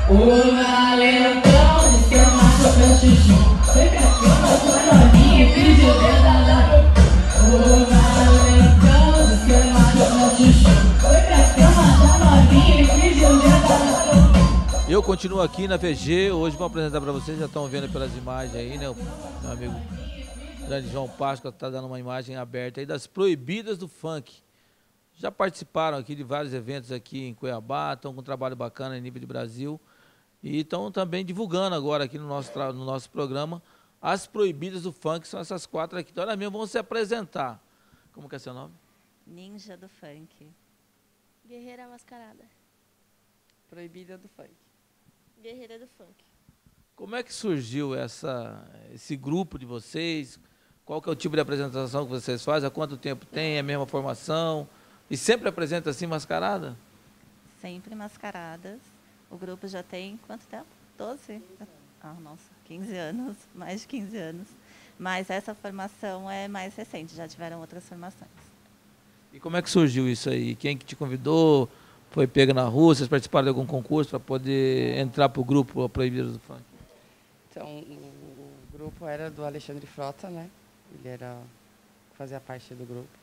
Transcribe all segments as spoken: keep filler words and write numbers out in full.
O valentão disse que eu mato meu xixi. Foi pra cama com a novinha e pediu dedada. O valentão disse que eu mato meu xixi. Foi pra cama com a novinha e pediu dedada. Eu continuo aqui na V G, hoje vou apresentar para vocês, já estão vendo pelas imagens aí, né? O meu amigo grande João Páscoa está dando uma imagem aberta aí das proibidas do funk. Já participaram aqui de vários eventos aqui em Cuiabá, estão com um trabalho bacana em nível de Brasil e estão também divulgando agora aqui no nosso, no nosso programa as proibidas do funk, são essas quatro aqui. Então, elas mesmo vão se apresentar. Como que é seu nome? Ninja do funk. Guerreira mascarada. Proibida do funk. Guerreira do funk. Como é que surgiu essa, esse grupo de vocês? Qual que é o tipo de apresentação que vocês fazem? Há quanto tempo tem? É a mesma formação? E sempre apresenta assim mascarada? Sempre mascaradas. O grupo já tem quanto tempo? doze? Ah, nossa, quinze anos, mais de quinze anos. Mas essa formação é mais recente, já tiveram outras formações. E como é que surgiu isso aí? Quem que te convidou? Foi pega na rua? Vocês participaram de algum concurso para poder entrar para o grupo Proibidos do Funk? Então, o, o grupo era do Alexandre Frota, né? Ele era, fazia parte do grupo.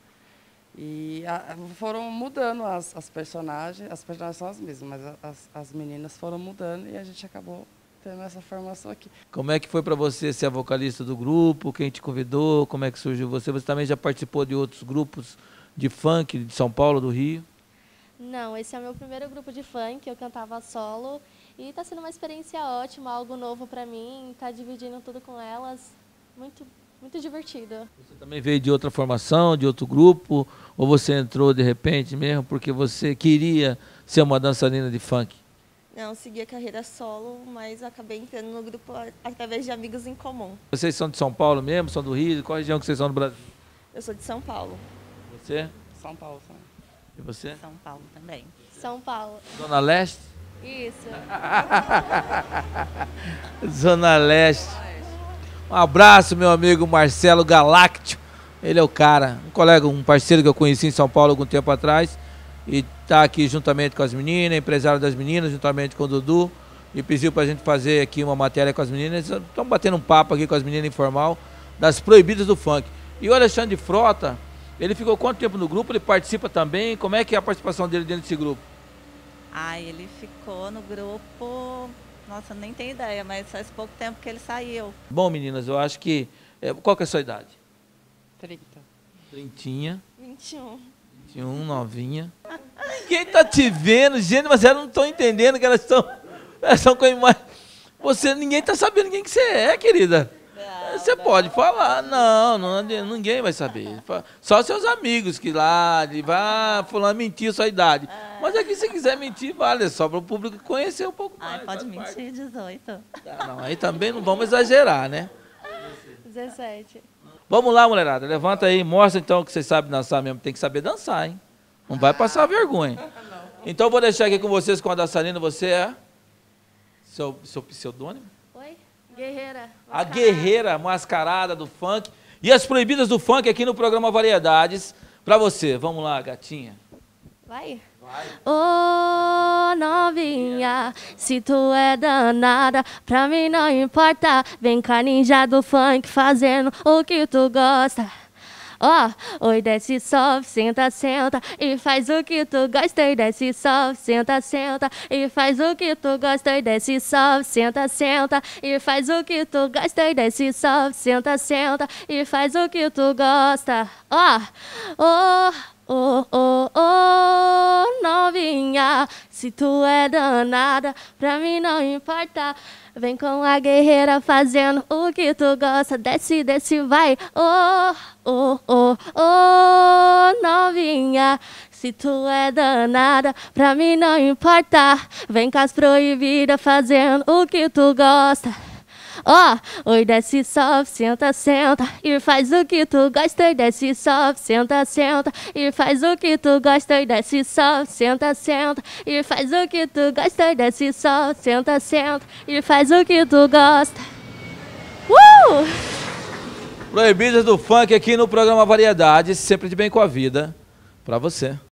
E a, foram mudando as, as personagens, as personagens são as mesmas, mas as, as meninas foram mudando e a gente acabou tendo essa formação aqui. Como é que foi para você ser a vocalista do grupo? Quem te convidou? Como é que surgiu você? Você também já participou de outros grupos de funk de São Paulo, do Rio? Não, esse é o meu primeiro grupo de funk, eu cantava solo e está sendo uma experiência ótima, algo novo para mim, tá dividindo tudo com elas, muito, muito divertido. Você também veio de outra formação, de outro grupo, ou você entrou de repente mesmo porque você queria ser uma dançarina de funk? Não, segui a carreira solo, mas acabei entrando no grupo através de amigos em comum. Vocês são de São Paulo mesmo, são do Rio? Qual região que vocês são do Brasil? Eu sou de São Paulo. Você? São Paulo também. E você? São Paulo também. São Paulo. Zona Leste? Isso. Zona Leste. Um abraço, meu amigo Marcelo Galáctio. Ele é o cara, um colega, um parceiro que eu conheci em São Paulo algum tempo atrás. E está aqui juntamente com as meninas, empresário das meninas, juntamente com o Dudu. E pediu para a gente fazer aqui uma matéria com as meninas. Estamos batendo um papo aqui com as meninas informal das proibidas do funk. E o Alexandre Frota, ele ficou quanto tempo no grupo? Ele participa também? Como é que é a participação dele dentro desse grupo? Ah, ele ficou no grupo, nossa, nem tenho ideia, mas faz pouco tempo que ele saiu. Bom, meninas, eu acho que... É, qual que é a sua idade? trinta. Trintinha. vinte e um. vinte e um, novinha. Ninguém tá te vendo, gente, mas elas não estão entendendo que elas estão... Elas estão com a imagem... Você, ninguém tá sabendo quem que você é, querida. Não, Você não. pode falar, não, não, ninguém vai saber. Só seus amigos que lá, de, vai, fulano mentiu sua idade. Mas aqui se quiser mentir, vale, é só para o público conhecer um pouco mais. Ai, pode faz parte. mentir, dezoito. Tá, não, aí também não vamos exagerar, né? dezessete. Vamos lá, mulherada, levanta aí, mostra então que vocês sabem dançar mesmo. Tem que saber dançar, hein? Não vai passar vergonha. Então eu vou deixar aqui com vocês, com a dançarina, você é? Seu, seu pseudônimo? Oi? Guerreira. A mascarada. guerreira mascarada do funk e as proibidas do funk aqui no programa Variedades pra você. Vamos lá, gatinha. Vai? Vai. Ô novinha, se tu é danada, pra mim não importa. Vem cá, ninja do funk, fazendo o que tu gosta. Ó, oh, oi, desce, sobe, senta, senta e faz o que tu gosta. E desce, sobe, senta, senta e faz o que tu gosta. E desce, sobe, senta, senta e faz o que tu gosta. E desce, sobe, senta, senta e faz o que tu gosta. Ó, oh, oh, oh, oh, novinha, se tu é danada, pra mim não importa. Vem com a guerreira fazendo o que tu gosta. Desce, desce, vai. Oh, oh, oh, oh, novinha, se tu é danada, pra mim não importa. Vem com as proibidas fazendo o que tu gosta. Ó, oh, oi, desce, sobe, senta, senta e faz o que tu gosta. E desce, sobe, senta, senta e faz o que tu gosta. E desce, sobe, senta, senta e faz o que tu gosta. E desce, sobe, senta, senta e faz o que tu gosta. Uh! Proibidas do funk aqui no programa Variedades, sempre de bem com a vida, pra você.